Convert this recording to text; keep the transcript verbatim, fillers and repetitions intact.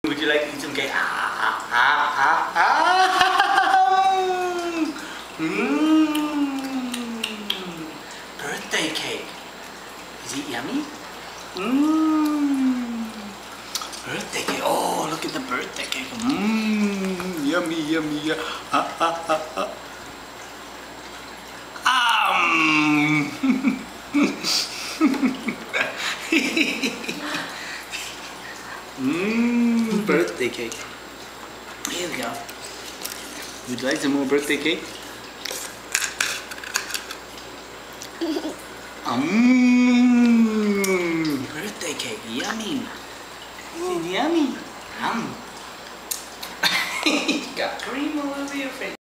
Would you like to eat some cake? Ah, ah, ah, ah. Mmm. Birthday cake. Is it yummy? Mmm. Birthday cake. Oh, look at the birthday cake. Mmm. Yummy, yummy, yummy. Ah, ah, ah, ah. Um. Mmm, birthday cake. Here we go. Would you like some more birthday cake? Mmm, birthday cake, yummy. Is it yummy? Yum. Got cream all over your face.